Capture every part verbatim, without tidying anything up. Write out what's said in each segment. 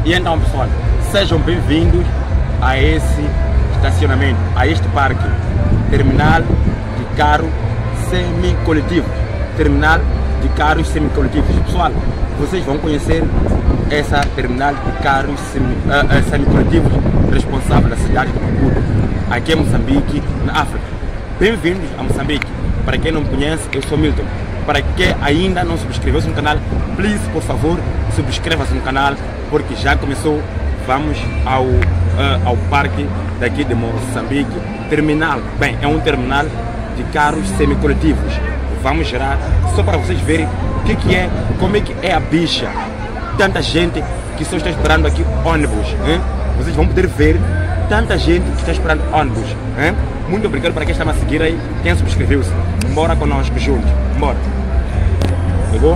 E então, pessoal, sejam bem-vindos a esse estacionamento, a este parque, terminal de carro semi-coletivo, terminal de carros semi-coletivos. Pessoal, vocês vão conhecer essa terminal de carros semi, uh, uh, semi-coletivos responsável da cidade de Maputo, aqui em Moçambique, na África. Bem-vindos a Moçambique. Para quem não me conhece, eu sou Milton. Para quem ainda não subscreveu-se no canal, please, por favor, subscreva-se no canal, porque já começou. Vamos ao, uh, ao parque daqui de Moçambique. Terminal, bem, é um terminal de carros semi-coletivos. Vamos gerar, só para vocês verem o que, que é, como é que é a bicha. Tanta gente que só está esperando aqui ônibus. Hein? Vocês vão poder ver tanta gente que está esperando ônibus. Hein? Muito obrigado para quem está a seguir aí, quem subscreveu-se. Bora conosco juntos. Bora. Pegou?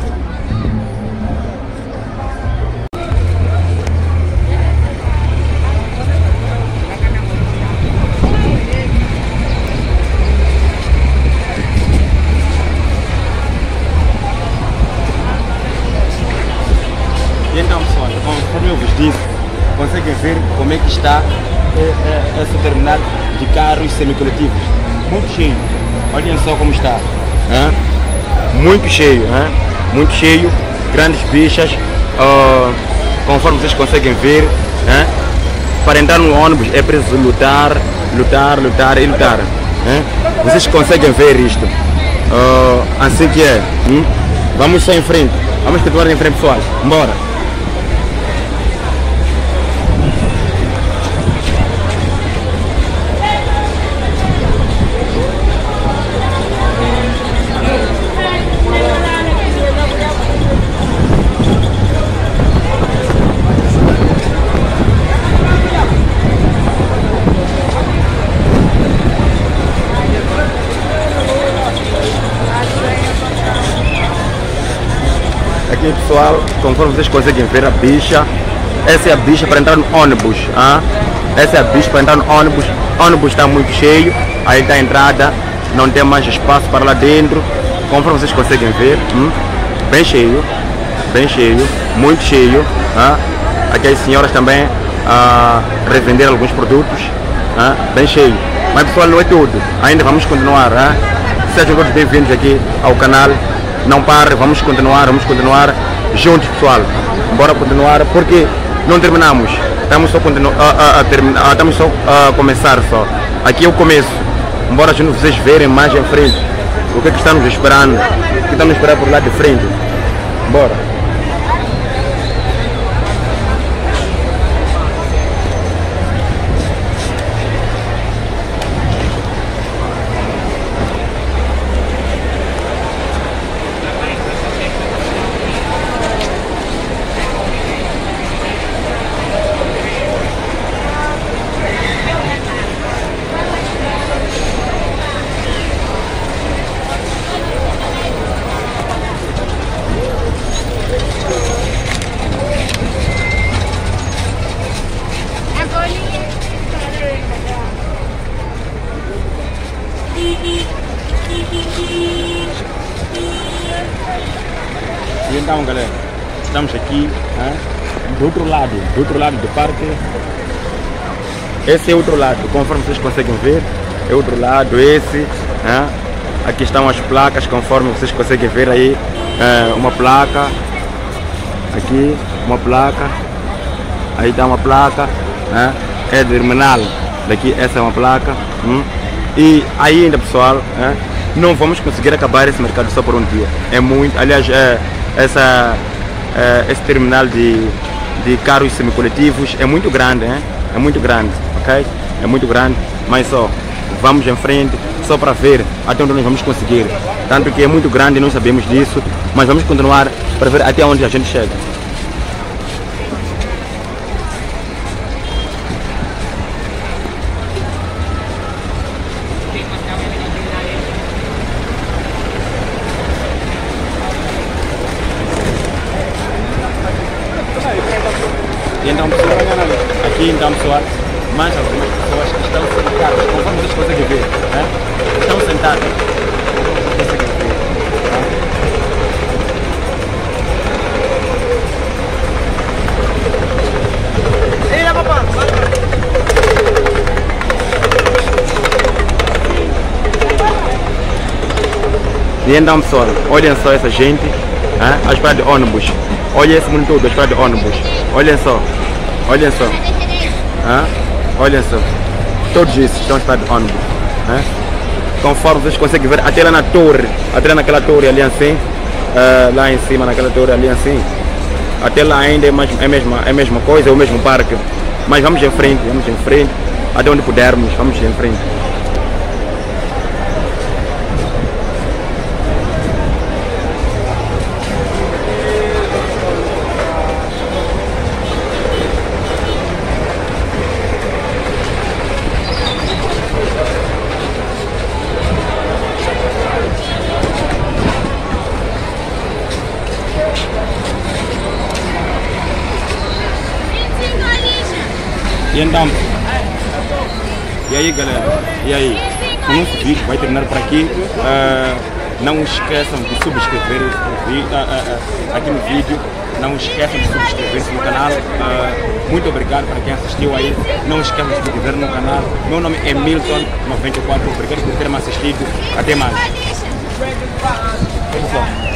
E então, pessoal, conforme eu vos disse, conseguem ver como é que está é, é, esse terminal de carros semi-coletivos. Muito cheio. Olhem só como está. Hein? Muito cheio. Hein? Muito cheio. Grandes bichas. Uh, conforme vocês conseguem ver, hein? Para entrar no ônibus é preciso lutar, lutar, lutar e lutar. Hein? Vocês conseguem ver isto. Uh, assim que é. Hein? Vamos só em frente. Vamos continuar em frente, pessoal. Bora. Aqui, pessoal, conforme vocês conseguem ver a bicha, essa é a bicha para entrar no ônibus. Hein? Essa é a bicha para entrar no ônibus. O ônibus está muito cheio, aí está a entrada, não tem mais espaço para lá dentro. Conforme vocês conseguem ver, hum? Bem cheio, bem cheio, muito cheio. Hein? Aqui as senhoras também a revender alguns produtos, hein? Bem cheio. Mas, pessoal, não é tudo, ainda vamos continuar. Hein? Sejam todos bem-vindos aqui ao canal. Não pare, vamos continuar, vamos continuar juntos, pessoal. Bora continuar, porque não terminamos. Estamos só continu a, a, a terminar, estamos só a começar só. Aqui é o começo. Bora juntos vocês verem mais em frente o que, é que está nos esperando, o que está nos esperando por lá de frente. Bora. E então, galera, estamos aqui, hein, do outro lado, do outro lado do parque. Esse é outro lado, conforme vocês conseguem ver, é outro lado, esse. Hein? Aqui estão as placas, conforme vocês conseguem ver aí, é, uma placa, aqui, uma placa, aí está uma placa, hein? É terminal, daqui essa é uma placa. Hein? E ainda, pessoal, hein? Não vamos conseguir acabar esse mercado só por um dia. É muito, aliás, é, essa, é, esse terminal de, de carros semicoletivos é muito grande, hein? É muito grande, ok? É muito grande, mas só vamos em frente, só para ver até onde nós vamos conseguir. Tanto que é muito grande e não sabemos disso, mas vamos continuar para ver até onde a gente chega. E então, pessoal, aqui então, pessoal, mais algumas pessoas que estão sentadas, conforme vocês conseguem ver, né? Estão sentadas, conseguem ver, né? E então, pessoal, olhem só essa gente, hein? A espera de ônibus. Olha esse mundo todo, a espera de ônibus. Olhem só, olhem só. Hein? Olhem só. Todos esses estão à espera de ônibus. Hein? Conforme vocês conseguem ver, até lá na torre, até lá naquela torre ali assim, uh, lá em cima naquela torre ali assim, até lá ainda é, mais, é, mesma, é a mesma coisa, é o mesmo parque. Mas vamos em frente, vamos em frente, até onde pudermos, vamos em frente. E então, e aí galera, e aí, o nosso vídeo vai terminar por aqui. Uh, não esqueçam de subscrever uh, uh, aqui no vídeo, não esqueçam de subscrever-se no canal. Uh, muito obrigado para quem assistiu aí, não esqueçam de se inscrever no canal. Meu nome é Milton noventa e quatro, obrigado por ter me assistido, até mais. Pessoal.